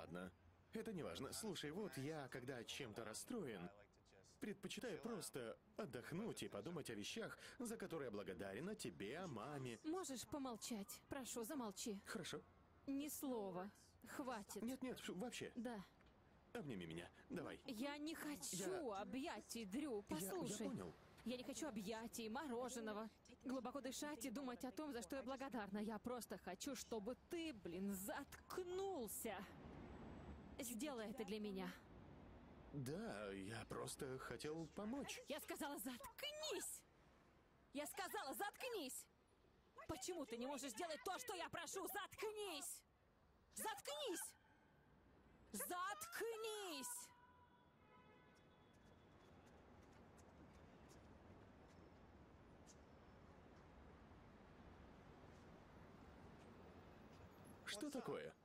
ладно. Это не важно. Слушай, вот я, когда чем-то расстроен, предпочитаю просто отдохнуть и подумать о вещах, за которые благодарен, о тебе, о маме. Можешь помолчать? Прошу, замолчи. Хорошо. Ни слова. Хватит. Нет, вообще. Да. Обними меня. Давай. Я не хочу объятий, Дрю. Послушай. Я понял. Я не хочу объятий, мороженого. Глубоко дышать и думать о том, за что я благодарна. Я просто хочу, чтобы ты, заткнулся. Сделай это для меня. Да, я просто хотел помочь. Я сказала, заткнись! Я сказала, заткнись! Почему ты не можешь сделать то, что я прошу? Заткнись! Заткнись! Заткнись! Что такое?